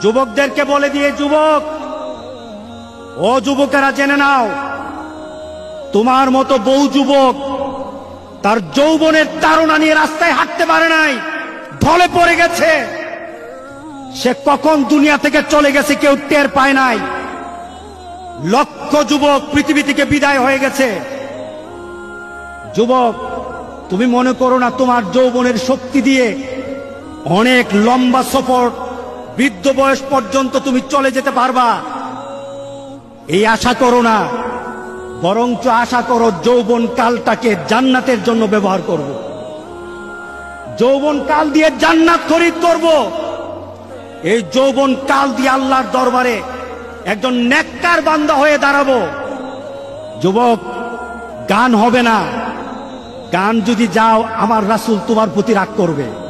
যুবকদেরকে বলে দিয়ে, যুবক ও যুবকেরা জেনে নাও, তোমার মতো বহু যুবক তার যৌবনের তাড়না নিয়ে রাস্তায় হাঁটতে পারে নাই, ঢলে পড়ে গেছে। সে কখন দুনিয়া থেকে চলে গেছে কেউ টের পায় নাই। লক্ষ যুবক পৃথিবী থেকে বিদায় হয়ে গেছে। যুবক, তুমি মনে করো না তোমার যৌবনের শক্তি দিয়ে অনেক লম্বা সফর বৃদ্ধ বয়স পর্যন্ত তুমি চলে যেতে পারবা। এই আশা করো না, বরঞ্চ আশা করো যৌবন কালটাকে জান্নাতের জন্য ব্যবহার করব। যৌবন কাল দিয়ে জান্নাত খরিদ করব। এই যৌবন কাল দিয়ে আল্লাহর দরবারে একজন নেককার বান্দা হয়ে দাঁড়াবো। যুবক, গান হবে না। গান যদি যাও আমার রাসূল তোমার প্রতি রাগ করবে।